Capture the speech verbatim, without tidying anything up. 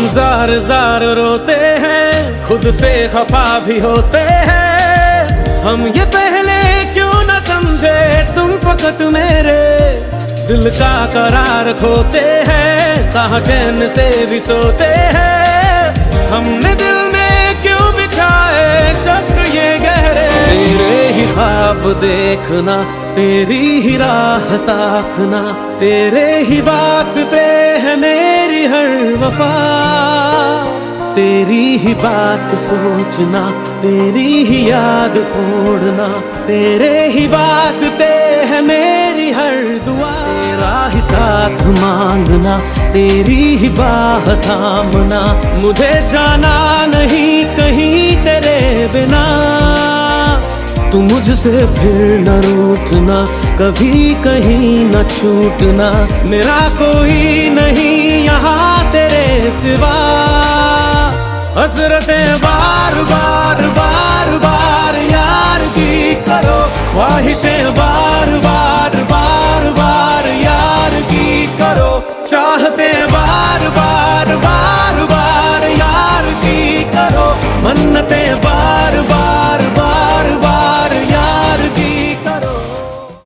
Jar jar रोते हैं, खुद से खफा भी होते हैं। हम ये पहले क्यों न समझे, तुम फकत मेरे दिल का करार खोते हैं, कहाँ चैन से भी सोते हैं। हमने दिल में क्यों बिछाए शक ये गहरे, तेरे ही ख्वाब देखना, तेरी ही राह ताकना, तेरे ही वास्ते है मेरी हर वफा। तेरी ही बात सोचना, तेरी ही याद ओढ़ना, तेरे ही वास्ते है मेरी हर दुआ। तेरा ही साथ मांगना, तेरी ही बाह थामना, मुझे जाना नहीं कहीं तेरे बिना। तू मुझसे फिर न रूठना, कभी कहीं न छूटना, मेरा कोई नहीं यहाँ तेरे सिवा। हसरतें बार बार